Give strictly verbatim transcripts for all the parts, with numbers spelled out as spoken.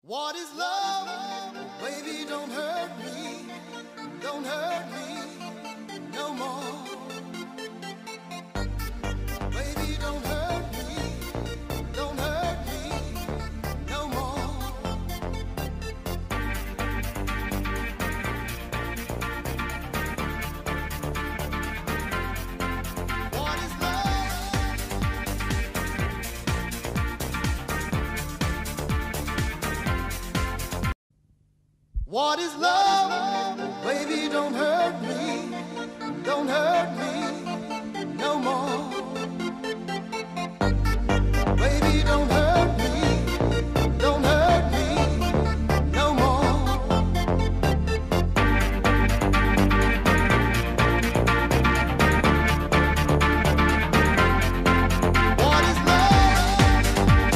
What is love? Baby, don't hurt me. Don't hurt me no more. Baby, don't hurt me. Don't hurt me no more. What is love? What is love? Baby, don't hurt me. Don't hurt me no more. Baby, don't hurt me. Don't hurt me no more. What is love?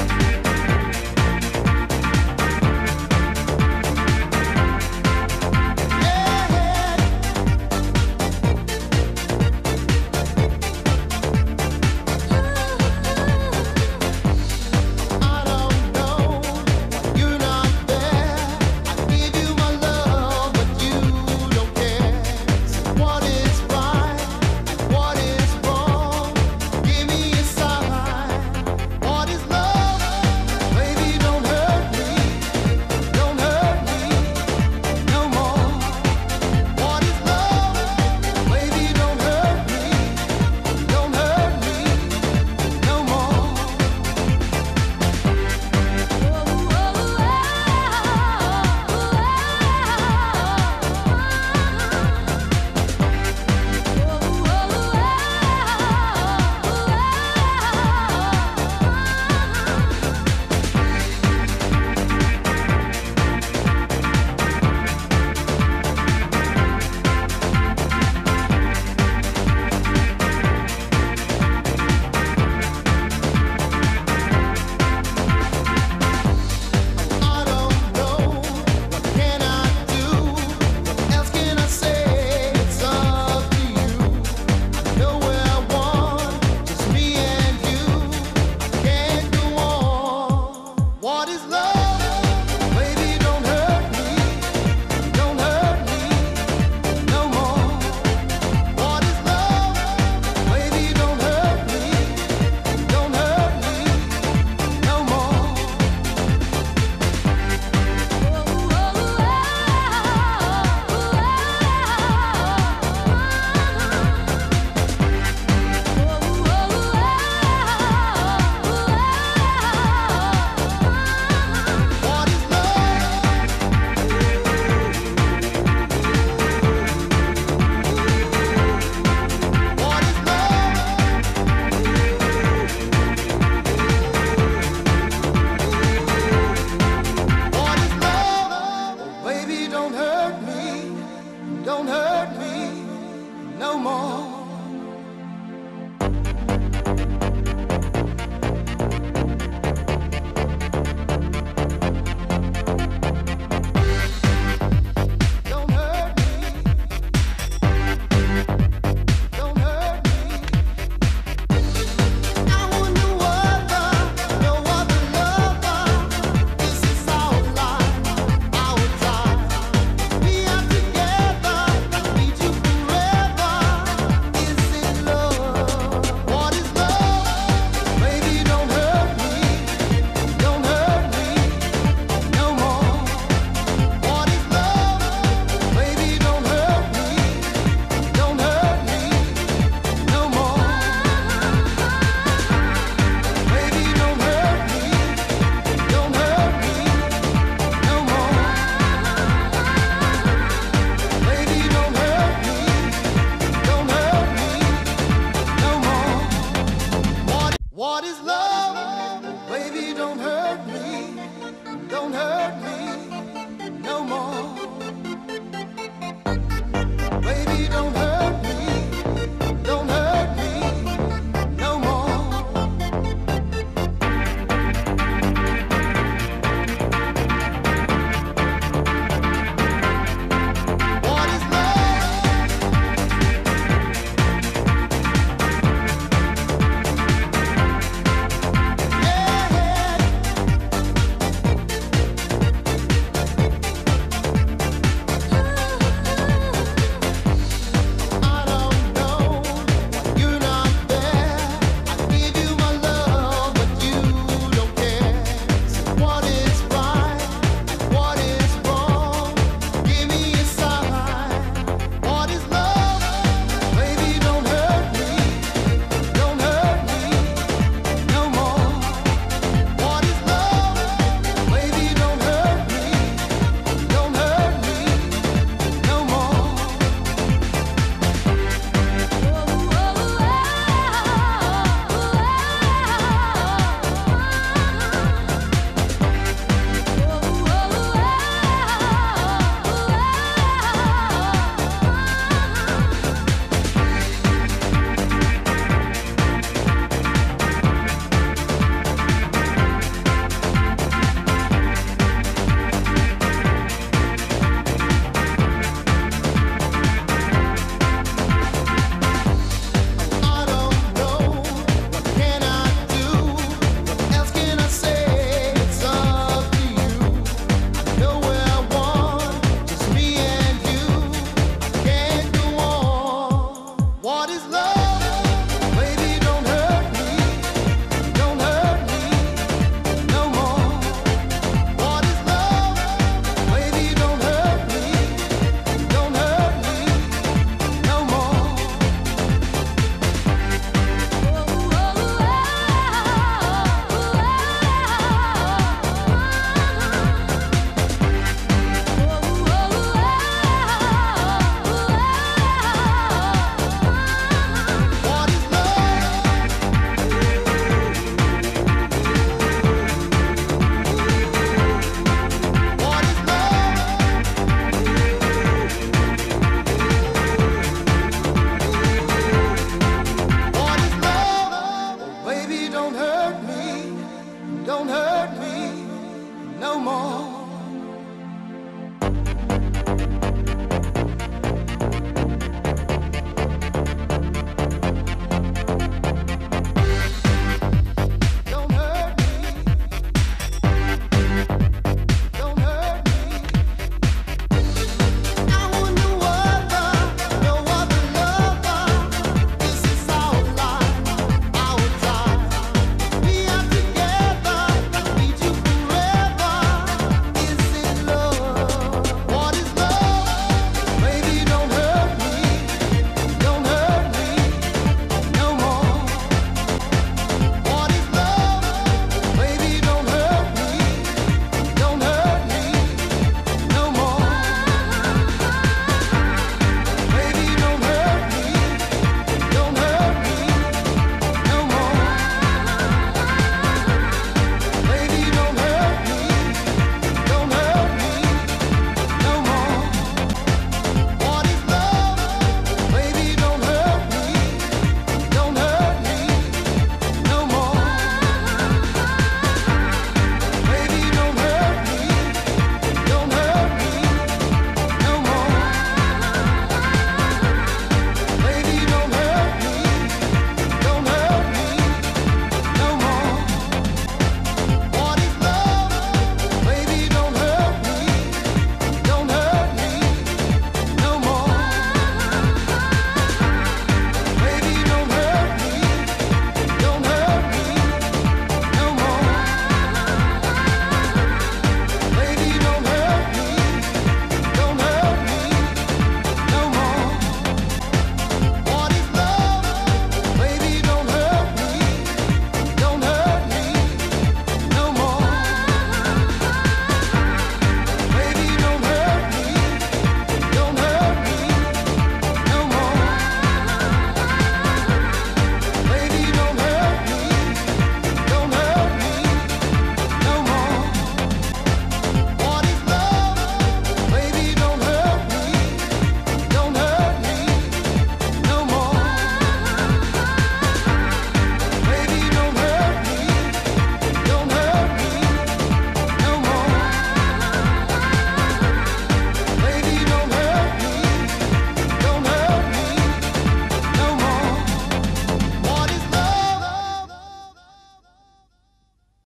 I don't know, you're not there. I give you my love, but you don't care. So what is right and what is wrong? Give me a sign. What is love? Baby, don't hurt me. Don't hurt me no more. What is love? Baby, don't hurt me. Don't hurt me no more. I don't know, what can I do? What else can I say? It's up to you. I know where I want, just me and you. I can't go on. What is love? Baby, don't hurt me. Don't hurt me no more. What is love? Baby, don't hurt me. Don't hurt me no more. no more.